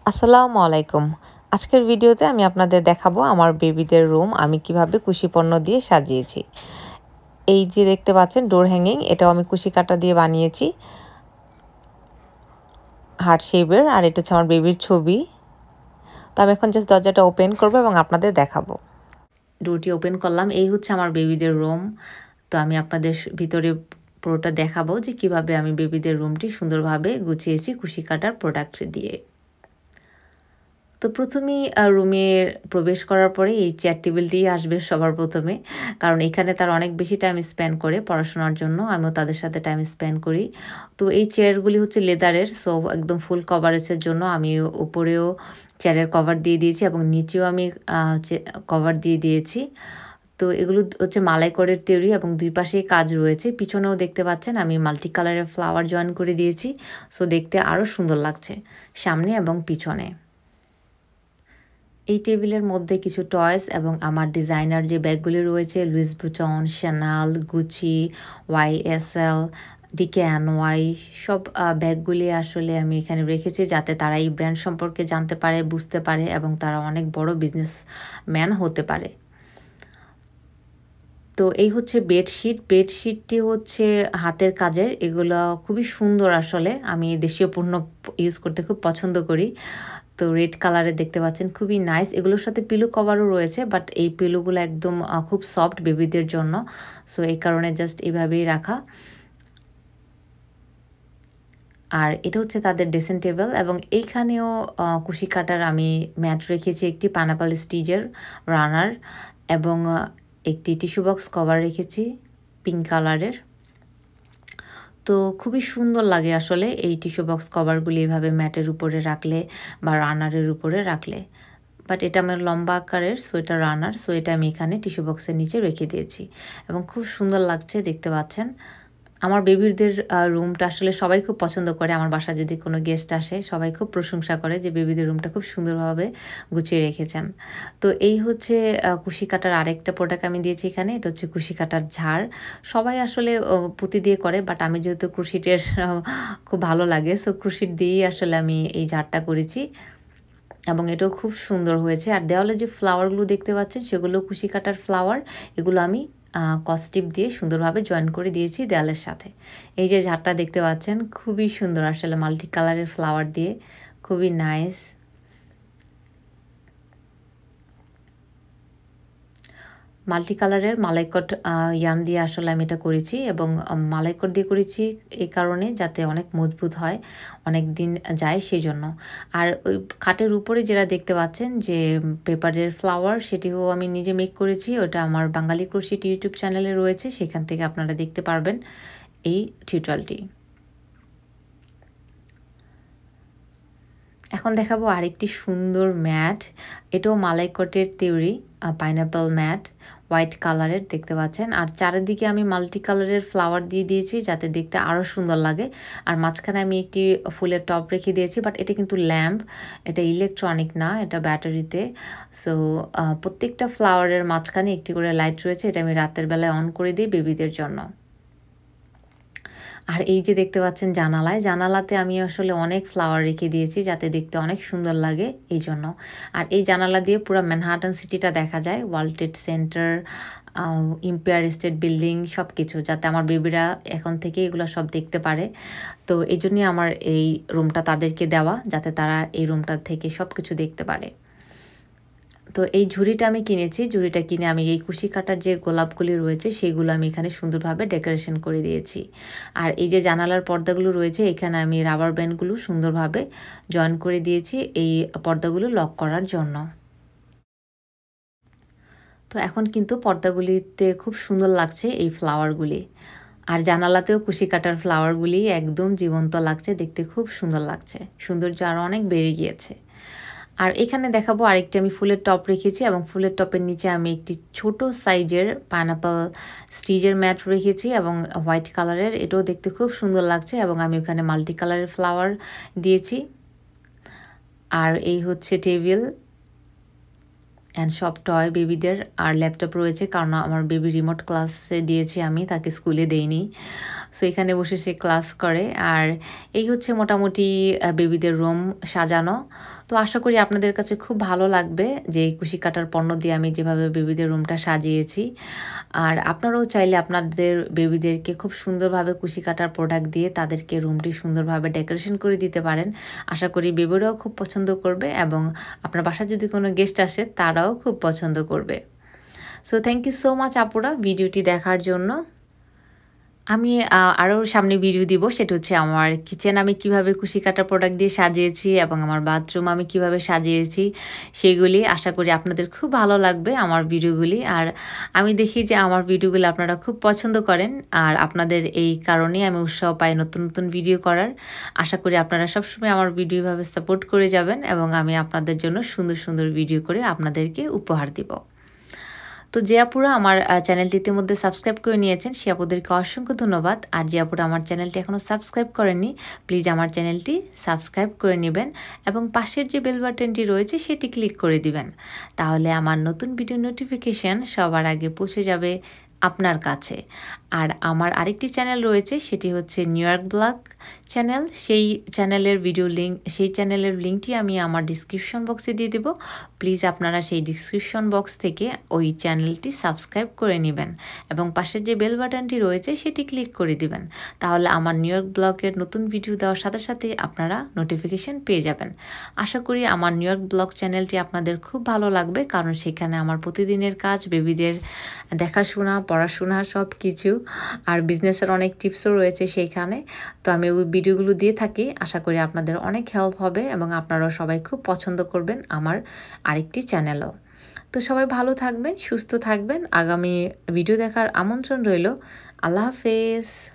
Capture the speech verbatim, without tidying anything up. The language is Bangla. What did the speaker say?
আসসালামু আলাইকুম। আজকের ভিডিওতে আমি আপনাদের দেখাবো আমার বেবিদের রুম আমি কিভাবে কুশি পণ্য দিয়ে সাজিয়েছি। এই যে দেখতে পাচ্ছেন ডোর হ্যাঙ্গিং, এটাও আমি কুশি কাটা দিয়ে বানিয়েছি হার্ট শেপের, আর এটা হচ্ছে আমার বেবির ছবি। তো আমি এখন জাস্ট দরজাটা ওপেন করবো এবং আপনাদের দেখাবো। ডোরটি ওপেন করলাম, এই হচ্ছে আমার বেবিদের রুম। তো আমি আপনাদের ভিতরে পুরোটা দেখাবো যে কিভাবে আমি বেবিদের রুমটি সুন্দরভাবে গুছিয়েছি কুশি কাটার প্রোডাক্ট দিয়ে। তো প্রথমেই রুমে প্রবেশ করার পরে এই চেয়ার টেবিলটি আসবে সবার প্রথমে, কারণ এখানে তারা অনেক বেশি টাইম স্পেন্ড করে পড়াশোনার জন্য, আমিও তাদের সাথে টাইম স্পেন্ড করি। তো এই চেয়ারগুলি হচ্ছে লেদারের, সো একদম ফুল কভারেজের জন্য আমি উপরেও চেয়ারের কভার দিয়ে দিয়েছি এবং নিচেও আমি কভার দিয়ে দিয়েছি। তো এগুলো হচ্ছে মালাইকরের তৈরি এবং দুই পাশেই কাজ রয়েছে। পিছনেও দেখতে পাচ্ছেন আমি মাল্টি কালারের ফ্লাওয়ার জয়েন করে দিয়েছি, সো দেখতে আরও সুন্দর লাগছে সামনে এবং পিছনে। এই টেবিলের মধ্যে কিছু টয়েস এবং আমার ডিজাইনার যে ব্যাগগুলি রয়েছে, Louis Vuitton, Chanel, Gucci, YSL, DKNY, সব ব্যাগগুলি আসলে আমি এখানে রেখেছি যাতে তারা এই ব্র্যান্ড সম্পর্কে জানতে পারে, বুঝতে পারে এবং তারা অনেক বড় বিজনেসম্যান হতে পারে। তো এই হচ্ছে বেডশিট। বেডশিটটি হচ্ছে হাতের কাজের, এগুলো খুবই সুন্দর। আসলে আমি দেশীয় পণ্য ইউজ করতে খুব পছন্দ করি। তো রেড কালারের দেখতে পাচ্ছেন, খুবই নাইস। এগুলোর সাথে পিলো কভারও রয়েছে, বাট এই পিলোগুলো একদম খুব সফট বেবিদের জন্য, সো এই কারণে জাস্ট এইভাবেই রাখা। আর এটা হচ্ছে তাদের ড্রেসিং টেবিল এবং এইখানেও কুশি কাটার আমি ম্যাট রেখেছি, একটি পাইনাপল স্টিচের রানার এবং একটি টিস্যু বক্স কভার রেখেছি পিঙ্ক কালারের। তো খুবই সুন্দর লাগে আসলে এই টিস্যু বক্স কভারগুলি এভাবে ম্যাটের উপরে রাখলে বা রানারের উপরে রাখলে। বাট এটা আমার লম্বা আকারের, সো এটা রানার, সো এটা আমি এখানে টিস্যু বক্সের নিচে রেখে দিয়েছি এবং খুব সুন্দর লাগছে, দেখতে পাচ্ছেন। আমার বেবিদের রুমটা আসলে সবাই খুব পছন্দ করে। আমার বাসায় যদি কোনো গেস্ট আসে সবাই খুব প্রশংসা করে যে বেবিদের রুমটা খুব সুন্দরভাবে গুছিয়ে রেখেছেন। তো এই হচ্ছে কুশি কাটার আরেকটা প্রোডাক্ট আমি দিয়েছি এখানে, এটা হচ্ছে কুশি কাটার ঝাড়। সবাই আসলে পুঁতি দিয়ে করে, বাট আমি যেহেতু ক্রুশিটের খুব ভালো লাগে, সো ক্রুশিট দিয়েই আসলে আমি এই ঝাড়টা করেছি এবং এটাও খুব সুন্দর হয়েছে। আর দেওয়ালে যে ফ্লাওয়ারগুলো দেখতে পাচ্ছেন সেগুলো কুশি কাটার ফ্লাওয়ার, এগুলো আমি কস্টিপ দিয়ে সুন্দরভাবে জয়েন করে দিয়েছি দেওয়ালের সাথে। এই যে ঝাড়টা দেখতে পাচ্ছেন খুবই সুন্দর আসলে, মাল্টি কালারের ফ্লাওয়ার দিয়ে, খুবই নাইস। মাল্টি কালারের মালাইকট ইয়ান দিয়ে আসলে আমি এটা করেছি এবং মালাইকট দিয়ে করেছি এই কারণে যাতে অনেক মজবুত হয়, অনেক দিন যায় সেই জন্য। আর ওই খাটের উপরে যেটা দেখতে পাচ্ছেন যে পেপারের ফ্লাওয়ার, সেটিও আমি নিজে মেক করেছি। ওটা আমার বাঙালি ক্রোশেট ইউটিউব চ্যানেলে রয়েছে, সেখান থেকে আপনারা দেখতে পারবেন এই টিউটোরিয়ালটি। এখন দেখাবো আরেকটি সুন্দর ম্যাট, এটাও মালাইকটের তৈরি পাইনাপল ম্যাট, হোয়াইট কালারের দেখতে পাচ্ছেন। আর চারিদিকে আমি মাল্টি কালারের ফ্লাওয়ার দিয়ে দিয়েছি যাতে দেখতে আরও সুন্দর লাগে। আর মাঝখানে আমি একটি ফুলের টপ রেখে দিয়েছি, বাট এটা কিন্তু ল্যাম্প, এটা ইলেকট্রনিক না, এটা ব্যাটারিতে। সো প্রত্যেকটা ফ্লাওয়ারের মাঝখানে একটি করে লাইট রয়েছে, এটা আমি রাতের বেলায় অন করে দিই বেবিদের জন্য। আর এই যে দেখতে পাচ্ছেন জানালায়, জানালাতে আমি আসলে অনেক ফ্লাওয়ার রেখে দিয়েছি যাতে দেখতে অনেক সুন্দর লাগে এই জন্য। আর এই জানালা দিয়ে পুরো ম্যানহাটন সিটিটা দেখা যায়, World Trade Center, Empire State Building, সব কিছু, যাতে আমার বেবিরা এখন থেকে এগুলো সব দেখতে পারে। তো এই জন্যই আমার এই রুমটা তাদেরকে দেওয়া, যাতে তারা এই রুমটা থেকে সব কিছু দেখতে পারে। তো এই ঝুড়িটা আমি কিনেছি, ঝুড়িটা কিনে আমি এই কুশি কাটার যে গোলাপগুলি রয়েছে সেগুলো আমি এখানে সুন্দরভাবে ডেকোরেশন করে দিয়েছি। আর এই যে জানালার পর্দাগুলো রয়েছে এখানে আমি রাবার ব্যান্ডগুলো সুন্দরভাবে জয়েন করে দিয়েছি এই পর্দাগুলো লক করার জন্য। তো এখন কিন্তু পর্দাগুলিতে খুব সুন্দর লাগছে এই ফ্লাওয়ারগুলি, আর জানালাতেও কুশি কাটার ফ্লাওয়ারগুলি একদম জীবন্ত লাগছে, দেখতে খুব সুন্দর লাগছে, সৌন্দর্য আরও অনেক বেড়ে গিয়েছে। আর এখানে দেখাবো আরেকটি আমি ফুলের টপ রেখেছি এবং ফুলের টপের নিচে আমি একটি ছোট সাইজের পাইনাপল স্টিচের ম্যাট রেখেছি এবং হোয়াইট কালারের, এটাও দেখতে খুব সুন্দর লাগছে এবং আমি ওখানে মাল্টি কালারের ফ্লাওয়ার দিয়েছি। আর এই হচ্ছে টেবিল অ্যান্ড সব টয় বেবিদের, আর ল্যাপটপ রয়েছে কারণ আমার বেবি রিমোট ক্লাসে দিয়েছি, আমি তাকে স্কুলে দেইনি। সো এখানে বসে সে ক্লাস করে। আর এই হচ্ছে মোটামুটি বেবিদের রুম সাজানো। তো আশা করি আপনাদের কাছে খুব ভালো লাগবে যে এই কুশি কাটার পণ্য দিয়ে আমি যেভাবে বেবিদের রুমটা সাজিয়েছি। আর আপনারাও চাইলে আপনাদের বেবিদেরকে খুব সুন্দরভাবে কুশি কাটার প্রোডাক্ট দিয়ে তাদেরকে রুমটি সুন্দরভাবে ডেকোরেশন করে দিতে পারেন। আশা করি বেবিরাও খুব পছন্দ করবে এবং আপনার বাসায় যদি কোনো গেস্ট আসে তারাও খুব পছন্দ করবে। So thank you so much আপুরা ভিডিওটি দেখার জন্য। আমি আরও সামনে ভিডিও দিব, সেটা হচ্ছে আমার কিচেন আমি কিভাবে কুশি কাটা প্রোডাক্ট দিয়ে সাজিয়েছি এবং আমার বাথরুম আমি কিভাবে সাজিয়েছি সেগুলি। আশা করি আপনাদের খুব ভালো লাগবে আমার ভিডিওগুলি। আর আমি দেখি যে আমার ভিডিওগুলি আপনারা খুব পছন্দ করেন, আর আপনাদের এই কারণেই আমি উৎসাহ পাই নতুন নতুন ভিডিও করার। আশা করি আপনারা সবসময় আমার ভিডিওভাবে সাপোর্ট করে যাবেন এবং আমি আপনাদের জন্য সুন্দর সুন্দর ভিডিও করে আপনাদেরকে উপহার দিব। তো যে আপুরা আমার চ্যানেলটিতে মধ্যে সাবস্ক্রাইব করে নিয়েছেন সে আপুদেরকে অসংখ্য ধন্যবাদ। আর যে আপুরা আমার চ্যানেলটি এখনও সাবস্ক্রাইব করেননি প্লিজ আমার চ্যানেলটি সাবস্ক্রাইব করে নেবেন এবং পাশের যে বেল বাটনটি রয়েছে সেটি ক্লিক করে দিবেন। তাহলে আমার নতুন ভিডিও নোটিফিকেশান সবার আগে পৌঁছে যাবে আপনার কাছে। আর আমার আরেকটি চ্যানেল রয়েছে, সেটি হচ্ছে নিউ ইয়র্ক ব্লগ চ্যানেল। সেই চ্যানেলের ভিডিও লিঙ্ক সেই চ্যানেলের লিঙ্কটি আমি আমার ডিসক্রিপশন বক্সে দিয়ে দেব। প্লিজ আপনারা সেই ডিসক্রিপশন বক্স থেকে ওই চ্যানেলটি সাবস্ক্রাইব করে নেবেন এবং পাশের যে বেল বাটনটি রয়েছে সেটি ক্লিক করে দিবেন। তাহলে আমার নিউ ইয়র্ক ব্লগের নতুন ভিডিও দেওয়ার সাথে সাথে আপনারা নোটিফিকেশন পেয়ে যাবেন। আশা করি আমার নিউ ইয়র্ক ব্লগ চ্যানেলটি আপনাদের খুব ভালো লাগবে, কারণ সেখানে আমার প্রতিদিনের কাজ, বেবিদের দেখাশোনা, পড়াশোনা সব কিছু, আর বিজনেসের অনেক টিপসও রয়েছে সেইখানে। তো আমি ওই ভিডিওগুলো দিয়ে থাকি। আশা করি আপনাদের অনেক হেল্প হবে এবং আপনারাও সবাই খুব পছন্দ করবেন আমার আরেকটি চ্যানেলও। তো সবাই ভালো থাকবেন, সুস্থ থাকবেন। আগামী ভিডিও দেখার আমন্ত্রণ রইল। আল্লাহ হাফেজ।